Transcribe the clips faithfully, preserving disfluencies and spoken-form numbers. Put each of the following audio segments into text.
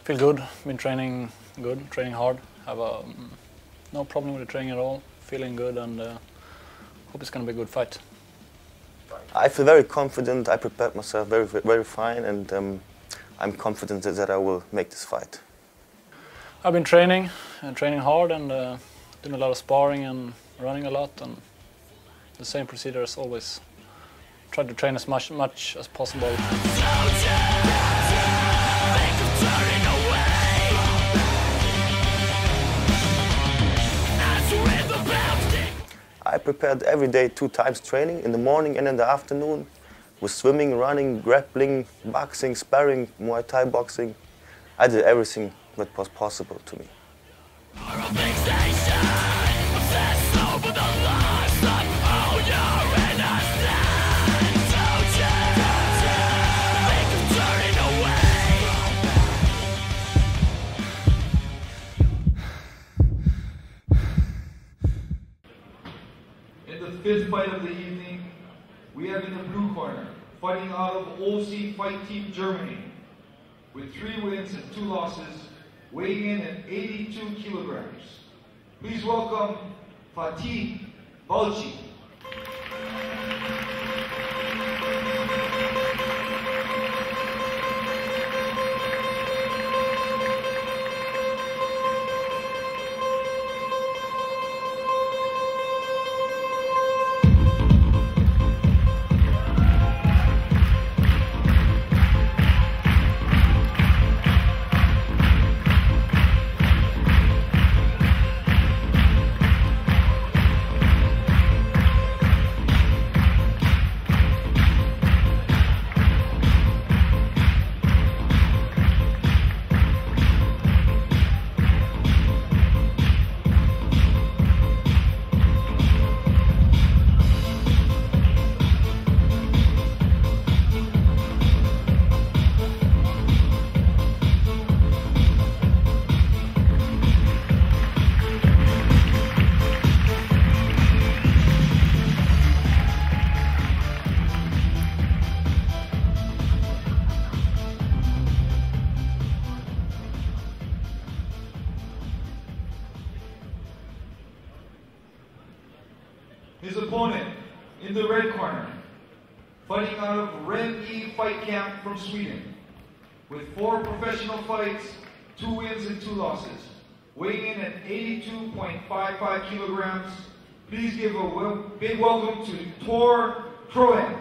Feel good. Been training good, training hard. Have a, um, no problem with the training at all. Feeling good, and uh, hope it's going to be a good fight. I feel very confident. I prepared myself very, very fine, and um, I'm confident that I will make this fight. I've been training and training hard, and uh, doing a lot of sparring and running a lot, and the same procedure as always. Try to train as much, much as possible. I prepared every day two times training, in the morning and in the afternoon, with swimming, running, grappling, boxing, sparring, Muay Thai boxing. I did everything that was possible to me. Fifth fight of the evening, we have in the blue corner, fighting out of O C Fight Team Germany, with three wins and two losses, weighing in at eighty-two kilograms. Please welcome Fatih, Balci. His opponent in the red corner, fighting out of Ren E Fight Camp from Sweden, with four professional fights, two wins and two losses, weighing in at eighty-two point five five kilograms. Please give a wel big welcome to Troeng.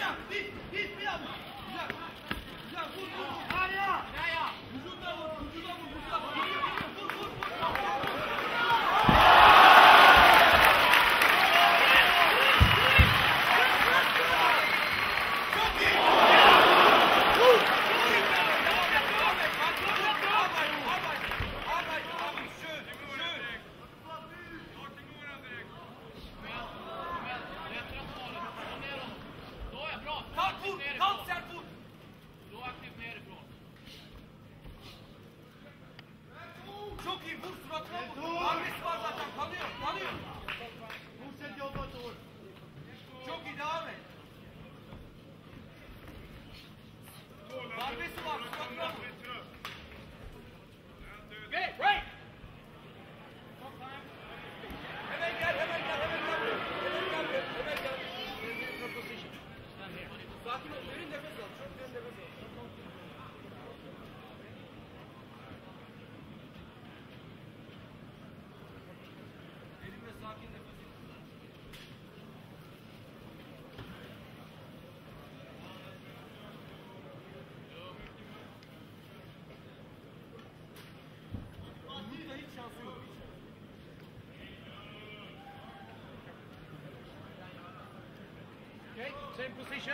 Okay, same position.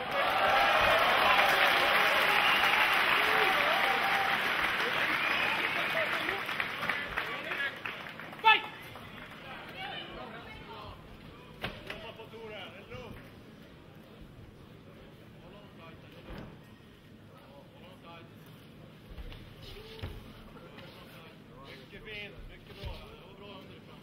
Fight! Mycket fint, mycket bra. Det var bra underifrån.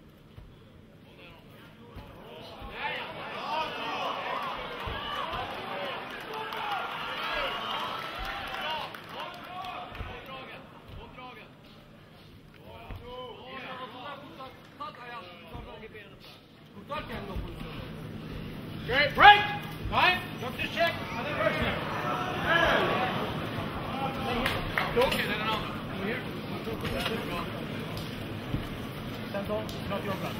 Great break! Time, doctor check, and then first check. Okay, then another. Over here. Stand on, it's not your blood.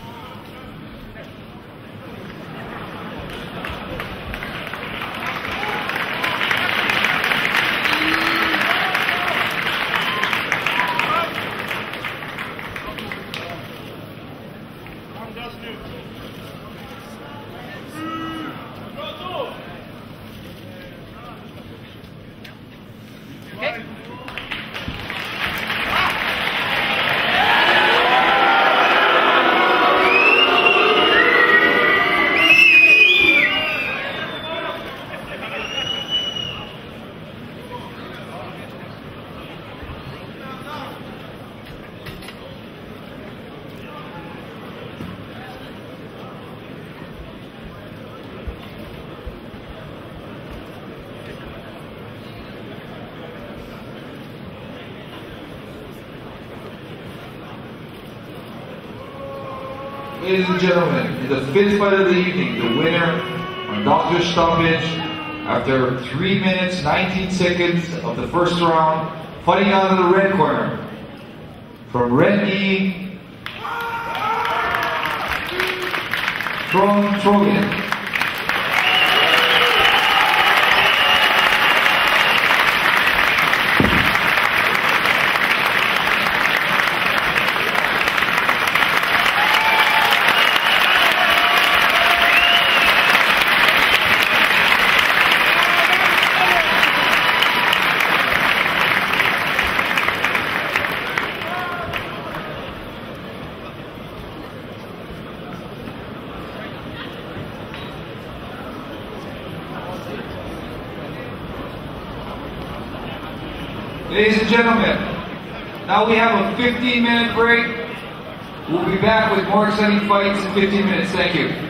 One does new. Okay. Ladies and gentlemen, in the fifth fight of the evening, the winner on doctor stoppage after three minutes, nineteen seconds of the first round, fighting out of the red corner, from Red E, Troeng. Ladies and gentlemen, now we have a fifteen minute break. We'll be back with more exciting fights in fifteen minutes. Thank you.